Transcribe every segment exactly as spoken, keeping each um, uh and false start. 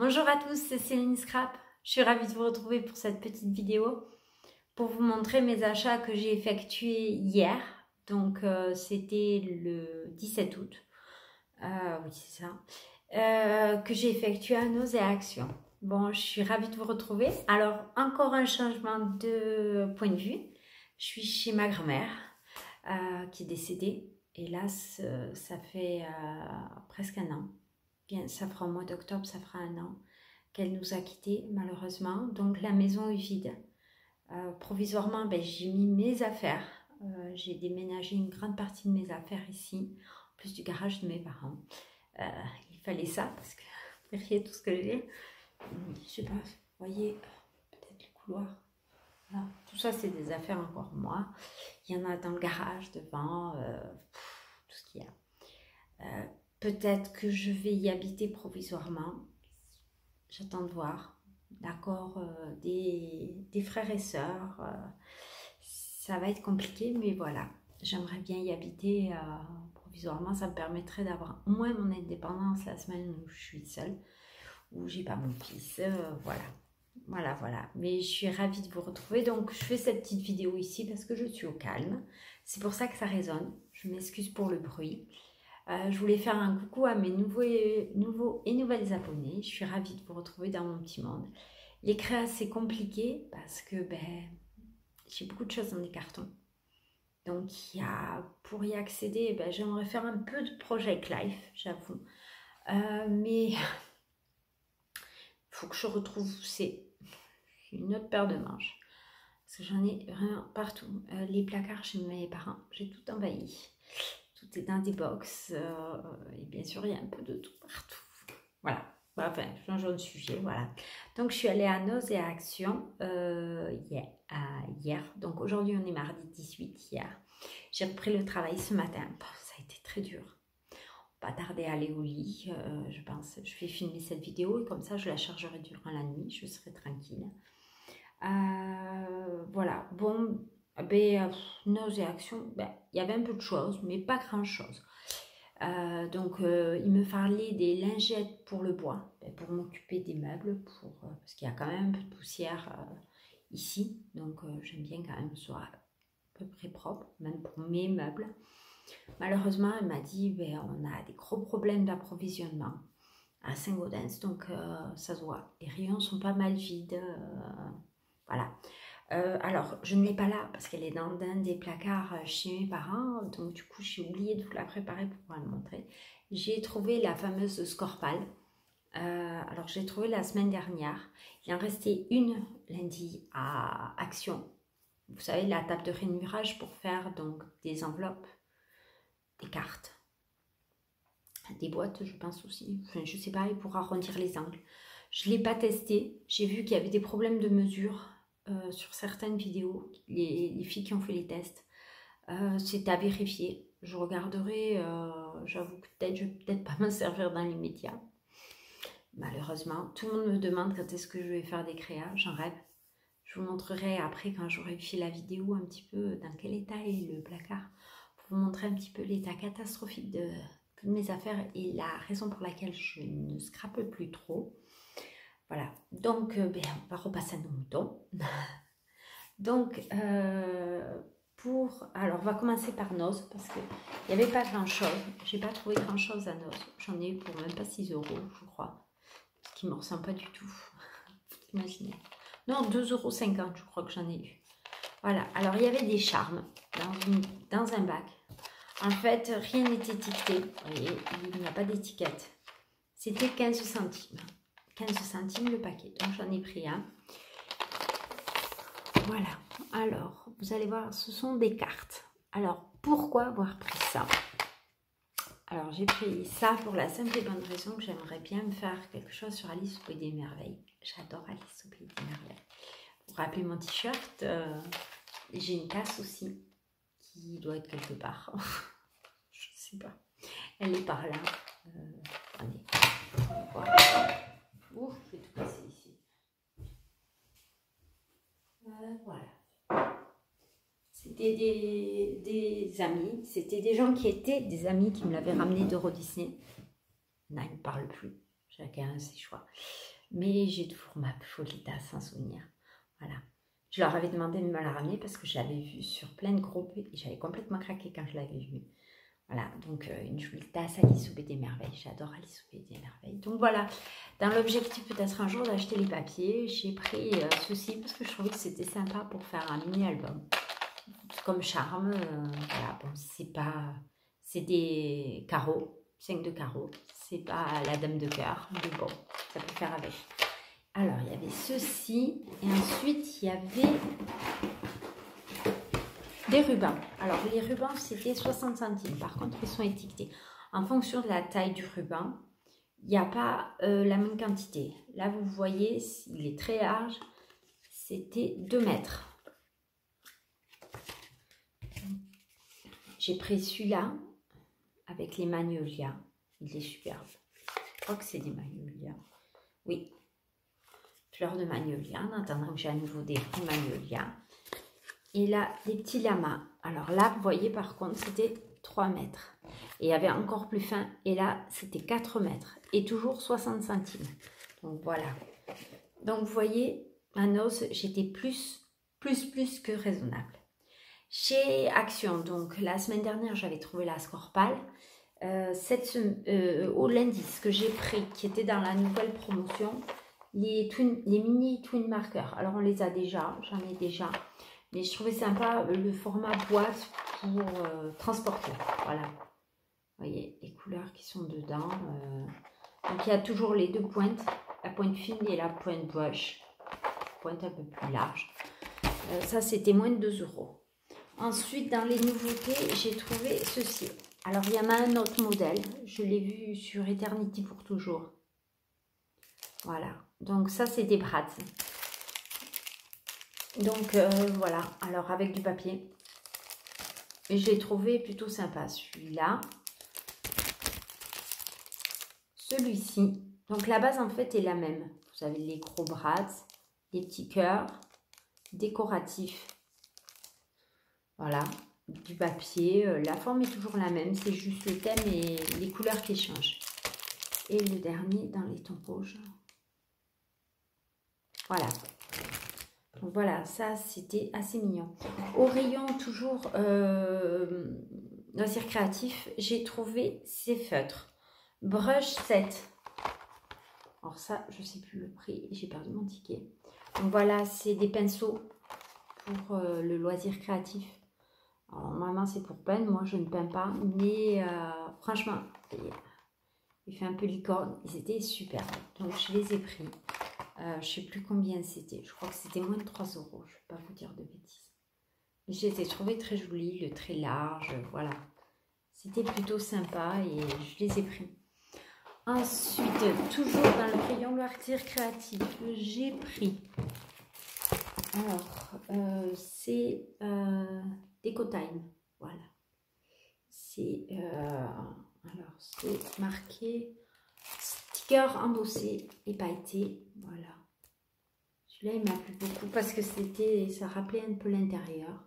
Bonjour à tous, c'est Céline Scrap. Je suis ravie de vous retrouver pour cette petite vidéo pour vous montrer mes achats que j'ai effectués hier. Donc euh, c'était le dix-sept août. Euh, oui, c'est ça. Euh, que j'ai effectué à Nose et Action. Bon, je suis ravie de vous retrouver. Alors, encore un changement de point de vue. Je suis chez ma grand-mère euh, qui est décédée. Hélas, ça fait euh, presque un an. Bien, ça fera au mois d'octobre, ça fera un an qu'elle nous a quittés malheureusement. Donc la maison est vide. Euh, provisoirement, ben, j'ai mis mes affaires. Euh, j'ai déménagé une grande partie de mes affaires ici, en plus du garage de mes parents. Euh, il fallait ça parce que vous verriez tout ce que j'ai. Je sais pas, vous voyez peut-être le couloir. Voilà. Tout ça, c'est des affaires encore moi. Il y en a dans le garage, devant, euh, pff, tout ce qu'il y a. Euh, Peut-être que je vais y habiter provisoirement. J'attends de voir. D'accord, euh, des, des frères et sœurs. Euh, ça va être compliqué, mais voilà. J'aimerais bien y habiter euh, provisoirement. Ça me permettrait d'avoir au moins mon indépendance la semaine où je suis seule, où j'ai pas mon fils. Euh, voilà. Voilà, voilà. Mais je suis ravie de vous retrouver. Donc, je fais cette petite vidéo ici parce que je suis au calme. C'est pour ça que ça résonne. Je m'excuse pour le bruit. Euh, je voulais faire un coucou à mes nouveaux et, nouveaux et nouvelles abonnés. Je suis ravie de vous retrouver dans mon petit monde. Les créas, c'est compliqué parce que ben, j'ai beaucoup de choses dans des cartons. Donc, il y a, pour y accéder, ben, j'aimerais faire un peu de Project Life, j'avoue. Euh, mais il faut que je retrouve, c'est une autre paire de manches. Parce que j'en ai vraiment partout. Euh, les placards chez mes parents, j'ai tout envahi. Tout est dans des box. Euh, et bien sûr, il y a un peu de tout partout. Voilà. Enfin, changeons de sujet. Voilà. Donc, je suis allée à Nose et à Action euh, hier, à, hier. Donc, aujourd'hui, on est mardi dix-huit. Hier, j'ai repris le travail ce matin. Bon, ça a été très dur. Pas tarder à aller au lit, euh, je pense. Je vais filmer cette vidéo et comme ça, je la chargerai durant la nuit. Je serai tranquille. Euh, voilà. Bon, ben, euh, Nose et Action, ben, il y avait un peu de choses, mais pas grand chose. Euh, donc, euh, il me fallait des lingettes pour le bois, ben, pour m'occuper des meubles, pour, euh, parce qu'il y a quand même un peu de poussière euh, ici. Donc, euh, j'aime bien quand même que ce soit à peu près propre, même pour mes meubles. Malheureusement, elle m'a dit, ben, on a des gros problèmes d'approvisionnement à Saint-Gaudens, donc euh, ça se voit. Les rayons sont pas mal vides. Euh, voilà. Euh, alors, je ne l'ai pas là parce qu'elle est dans un des placards chez mes parents. Donc, du coup, j'ai oublié de vous la préparer pour pouvoir le montrer. J'ai trouvé la fameuse Scorpal. Euh, alors, j'ai trouvé la semaine dernière. Il en restait une lundi à Action. Vous savez, la table de rainurage pour faire donc des enveloppes, des cartes, des boîtes, je pense aussi. Enfin, je ne sais pas, et pour arrondir les angles. Je ne l'ai pas testé. J'ai vu qu'il y avait des problèmes de mesure. Euh, sur certaines vidéos, les, les filles qui ont fait les tests, euh, c'est à vérifier. Je regarderai, euh, j'avoue que peut-être je vais peut-être pas m'en servir dans les médias. Malheureusement, tout le monde me demande quand est-ce que je vais faire des créas, j'en rêve. Je vous montrerai après quand j'aurai fait la vidéo un petit peu dans quel état est le placard, pour vous montrer un petit peu l'état catastrophique de, de mes affaires et la raison pour laquelle je ne scrape plus trop. Voilà, donc euh, ben, on va repasser à nos moutons. Donc, euh, pour... Alors, on va commencer par Nose, parce qu'il n'y avait pas grand-chose. Je n'ai pas trouvé grand-chose à Nose. J'en ai eu pour même pas six euros, je crois. Ce qui ne me ressemble pas du tout. Imaginez. Non, deux euros cinquante, je crois que j'en ai eu. Voilà, alors il y avait des charmes dans, une, dans un bac. En fait, rien n'était étiqueté. Vous voyez, il n'y a pas d'étiquette. C'était quinze centimes. quinze centimes le paquet. Donc, j'en ai pris un. Voilà, alors, vous allez voir, ce sont des cartes. Alors, pourquoi avoir pris ça? Alors, j'ai pris ça pour la simple et bonne raison que j'aimerais bien me faire quelque chose sur Alice au Pays des Merveilles. J'adore Alice au Pays des Merveilles. Vous vous rappelez mon t-shirt, euh, j'ai une tasse aussi, qui doit être quelque part. Je ne sais pas. Elle est par là. Euh, attendez, on va voir. Ouf, je vais tout casser ici. Euh, voilà. C'était des, des amis, c'était des gens qui étaient des amis qui me l'avaient ramené d'Euro Disney. Non, ils ne parlent plus. chacun ses choix. Mais j'ai toujours ma folie sans souvenir. Voilà. Je leur avais demandé de me la ramener parce que je l'avais vue sur plein de groupes et j'avais complètement craqué quand je l'avais vue. Voilà, donc euh, une jolie tasse Alice au Pays des Merveilles. J'adore Alice au Pays des Merveilles. Donc voilà, dans l'objectif peut-être un jour d'acheter les papiers, j'ai pris euh, ceci parce que je trouvais que c'était sympa pour faire un mini-album. Comme charme, euh, voilà, bon, c'est pas... C'est des carreaux, cinq de carreaux. C'est pas la dame de cœur, mais bon, ça peut faire avec. Alors, il y avait ceci, et ensuite, il y avait des rubans. Alors, les rubans, c'était soixante centimes. Par contre, ils sont étiquetés. En fonction de la taille du ruban, il n'y a pas euh, la même quantité. Là, vous voyez, il est très large. C'était deux mètres. J'ai pris celui-là avec les magnolias. Il est superbe. Je crois que c'est des magnolias. Oui. Fleurs de magnolia, en attendant que j'ai à nouveau des magnolias. Et là, des petits lamas. Alors là, vous voyez, par contre, c'était trois mètres. Et il y avait encore plus fin. Et là, c'était quatre mètres. Et toujours soixante centimes. Donc voilà. Donc vous voyez, à Noz, j'étais plus, plus, plus que raisonnable. Chez Action, donc la semaine dernière, j'avais trouvé la Scorpal. Euh, cette, euh, au lundi, ce que j'ai pris, qui était dans la nouvelle promotion, les, twin, les mini twin markers. Alors on les a déjà, j'en ai déjà, mais je trouvais sympa le format boîte pour euh, transporter. Voilà, vous voyez les couleurs qui sont dedans. Euh. Donc il y a toujours les deux pointes, la pointe fine et la pointe brush, pointe un peu plus large. Euh, ça c'était moins de deux euros. Ensuite dans les nouveautés, j'ai trouvé ceci. Alors il y en a un autre modèle, je l'ai vu sur Eternity pour toujours. Voilà, donc ça c'est des brats. Donc euh, voilà, alors avec du papier. Et je l'ai trouvé plutôt sympa, celui-là. Celui-ci. Donc la base en fait est la même. Vous avez les gros brats, les petits cœurs, décoratifs. Voilà, du papier. La forme est toujours la même, c'est juste le thème et les couleurs qui changent. Et le dernier dans les tons rouges. Voilà. Donc voilà, ça c'était assez mignon. Au rayon toujours euh, loisirs créatifs, j'ai trouvé ces feutres. Brush sept. Alors ça, je ne sais plus le prix, j'ai perdu mon ticket. Donc voilà, c'est des pinceaux pour euh, le loisir créatif. Alors normalement c'est pour peindre, moi je ne peins pas, mais euh, franchement, il fait un peu licorne, ils étaient super. Donc je les ai pris. Euh, je ne sais plus combien c'était. Je crois que c'était moins de trois euros. Je ne vais pas vous dire de bêtises. Mais je les ai trouvés très jolis, le très large. Voilà. C'était plutôt sympa et je les ai pris. Ensuite, toujours dans le rayon loisirs créatif, j'ai pris. Alors, euh, c'est euh, Déco Time. Voilà. C'est euh, alors c'est marqué sticker embossé et pailleté. Voilà. Celui-là, il m'a plu beaucoup parce que c'était, ça rappelait un peu l'intérieur.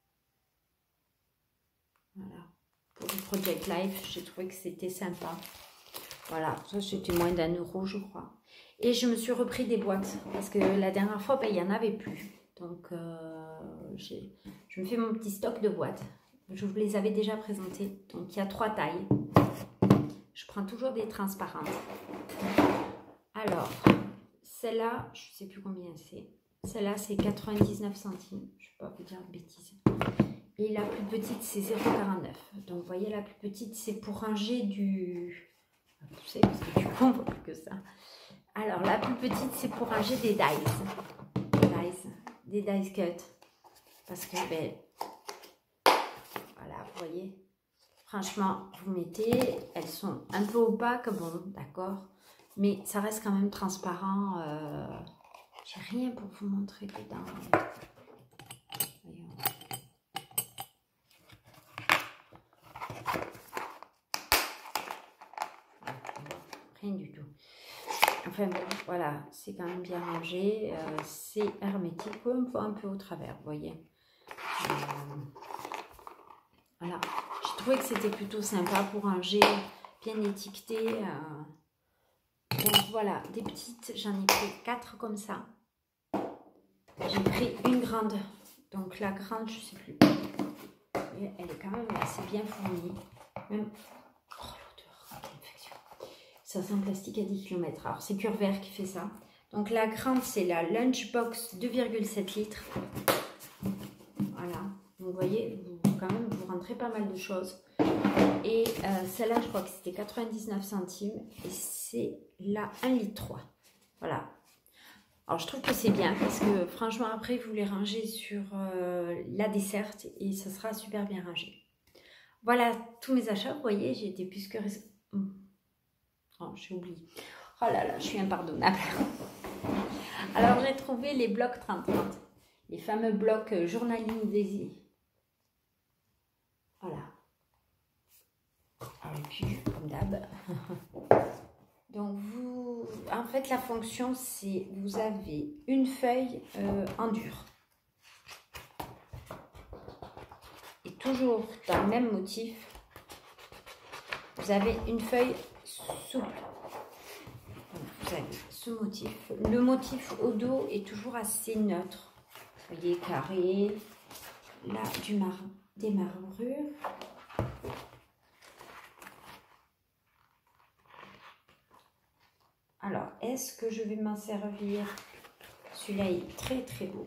Voilà. Pour le Project Life, j'ai trouvé que c'était sympa. Voilà, ça c'était moins d'un euro, je crois. Et je me suis repris des boîtes parce que la dernière fois, ben, il n'y en avait plus. Donc, euh, je me fais mon petit stock de boîtes. Je vous les avais déjà présentées. Donc, il y a trois tailles. Je prends toujours des transparentes. Alors, celle-là, je ne sais plus combien c'est. Celle-là, c'est quatre-vingt-dix-neuf centimes. Je ne vais pas vous dire de bêtises. Et la plus petite, c'est zéro virgule quarante-neuf. Donc, vous voyez, la plus petite, c'est pour ranger du... Vous savez, parce que du coup, on ne voit plus que ça. Alors, la plus petite, c'est pour ranger des dies. Des dies, des dies cut. Parce que, ben, voilà, vous voyez. Franchement, vous mettez, elles sont un peu opaques, bon, d'accord. Mais ça reste quand même transparent. Euh, J'ai rien pour vous montrer dedans. Voyons. Rien du tout. Enfin bon, voilà, c'est quand même bien rangé. Euh, c'est hermétique. On voit un peu au travers, vous voyez. Euh, voilà. Je trouvais que c'était plutôt sympa pour ranger, bien étiqueté. Euh, donc voilà, des petites, j'en ai pris quatre comme ça. J'ai pris une grande, donc la grande, je sais plus. Et elle est quand même assez bien fournie. Même... Oh l'odeur, quelle infection. Ça sent plastique à dix kilomètres. Alors c'est Cure Vert qui fait ça. Donc la grande, c'est la Lunchbox deux virgule sept litres. Voilà. Donc vous voyez, vous, quand même, vous rentrez pas mal de choses. Et euh, celle-là, je crois que c'était quatre-vingt-dix-neuf centimes. Et c'est la un litre trois. Voilà. Alors, je trouve que c'est bien parce que franchement, après, vous les rangez sur euh, la desserte et ça sera super bien rangé. Voilà tous mes achats. Vous voyez, j'ai été plus que... Oh, j'ai oublié. Oh là là, je suis impardonnable. Alors, j'ai trouvé les blocs trente trente. Les fameux blocs journaling des... Voilà. Et puis, comme d'hab... Donc, vous, en fait, la fonction, c'est vous avez une feuille euh, en dur. Et toujours dans le même motif, vous avez une feuille souple. Donc, vous avez ce motif. Le motif au dos est toujours assez neutre. Vous voyez, carré, là, du mar des marbrures. Alors, est-ce que je vais m'en servir? Celui-là est très très beau.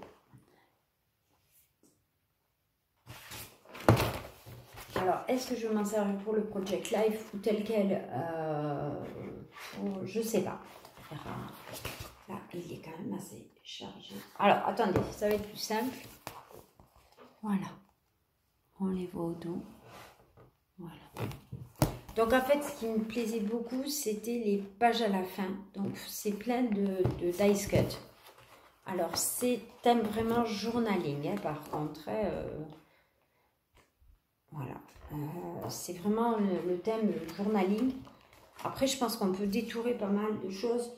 Alors, est-ce que je vais m'en servir pour le Project Life ou tel quel euh, pour, je sais pas. Là, il est quand même assez chargé. Alors, attendez, ça va être plus simple. Voilà. On les voit au dos. Voilà. Donc en fait, ce qui me plaisait beaucoup, c'était les pages à la fin. Donc c'est plein de, de dice cut. Alors c'est thème vraiment journaling, hein, par contre. Hein, euh, voilà. Euh, c'est vraiment le, le thème journaling. Après, je pense qu'on peut détourer pas mal de choses.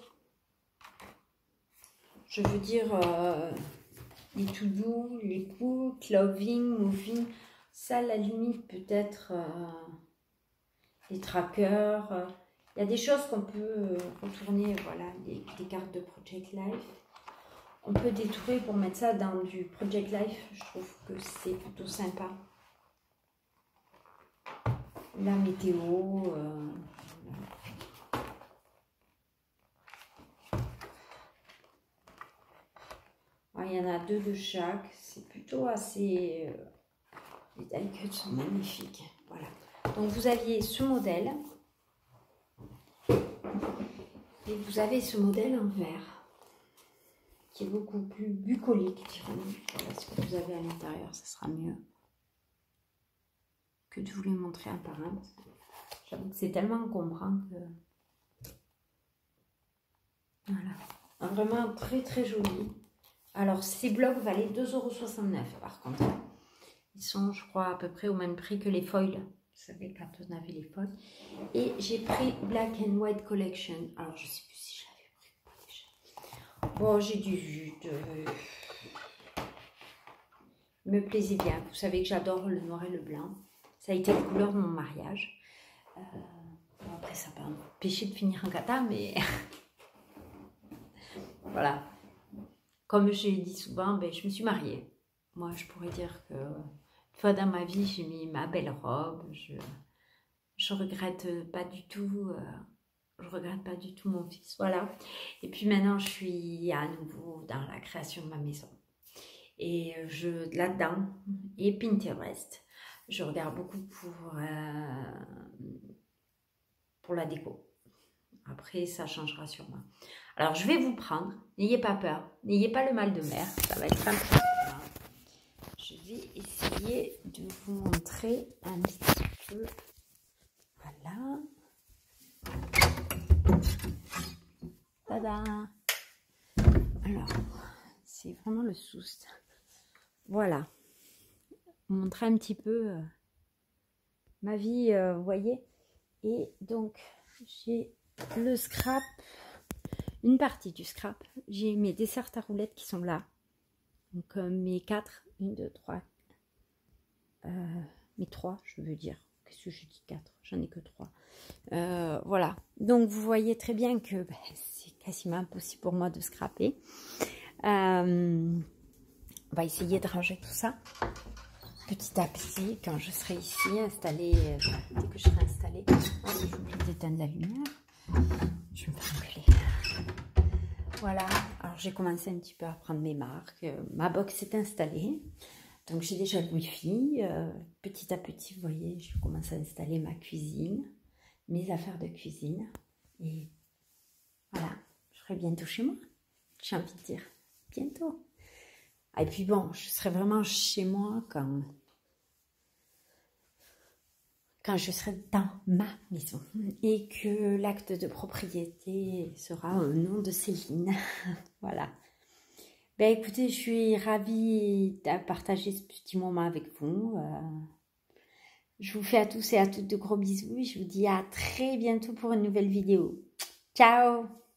Je veux dire, euh, les to-do, les cook, loving, moving. Ça, à la limite, peut-être... Euh, les trackers, il y a des choses qu'on peut retourner, voilà, des, des cartes de Project Life. On peut détourer pour mettre ça dans du Project Life, je trouve que c'est plutôt sympa. La météo, euh, voilà. Il y en a deux de chaque, c'est plutôt assez... Euh, les die cuts sont magnifiques, voilà. Donc vous aviez ce modèle et vous avez ce modèle en verre qui est beaucoup plus bucolique, dirons-nous. Voilà ce que vous avez à l'intérieur, ça sera mieux que de vous les montrer un par un. J'avoue que c'est tellement encombrant que... Voilà, vraiment très très joli. Alors ces blocs valaient deux euros soixante-neuf par contre. Ils sont, je crois, à peu près au même prix que les foils. Vous savez, quand on avait les foils. Et j'ai pris Black and White Collection. Alors, je ne sais plus si je l'avais pris ou pas déjà. Bon, j'ai dû vu de... me plaisait bien. Vous savez que j'adore le noir et le blanc. Ça a été la couleur de mon mariage. Euh, bon, après, ça n'a pas empêché de finir en cata, mais... voilà. Comme je l'ai dit souvent, ben, je me suis mariée. Moi, je pourrais dire que... Une fois dans ma vie, j'ai mis ma belle robe. Je je regrette pas du tout. Euh, je regrette pas du tout mon fils. Voilà. Et puis maintenant, je suis à nouveau dans la création de ma maison. Et je là-dedans et Pinterest. Je regarde beaucoup pour euh, pour la déco. Après, ça changera sûrement. Alors, je vais vous prendre. N'ayez pas peur. N'ayez pas le mal de mer. Ça va être simple. Je vais essayer de vous montrer un petit peu. Voilà. Tada! Alors, c'est vraiment le souste. Voilà. Vous montrer un petit peu euh, ma vie, euh, vous voyez. Et donc, j'ai le scrap, une partie du scrap. J'ai mes desserts à roulettes qui sont là. Donc, euh, mes quatre, une, deux, trois. Euh, mes trois, je veux dire. Qu'est-ce que je dis quatre? J'en ai que trois. Euh, voilà. Donc, vous voyez très bien que ben, c'est quasiment impossible pour moi de scraper. Euh, on va essayer de ranger tout ça petit à petit quand je serai ici installée. Euh, dès que je serai installée. Oh, j'ai oublié d'éteindre la lumière. Je vais me faire enculer. Voilà. Alors, j'ai commencé un petit peu à prendre mes marques. Euh, ma box est installée. Donc, j'ai déjà le Wi-Fi. Euh, petit à petit, vous voyez, je commence à installer ma cuisine, mes affaires de cuisine. Et voilà, je serai bientôt chez moi. J'ai envie de dire bientôt. Et puis bon, je serai vraiment chez moi quand, quand je serai dans ma maison. Et que l'acte de propriété sera au nom de Céline. Voilà. Ben écoutez, je suis ravie de partager ce petit moment avec vous. Euh, je vous fais à tous et à toutes de gros bisous. Et je vous dis à très bientôt pour une nouvelle vidéo. Ciao!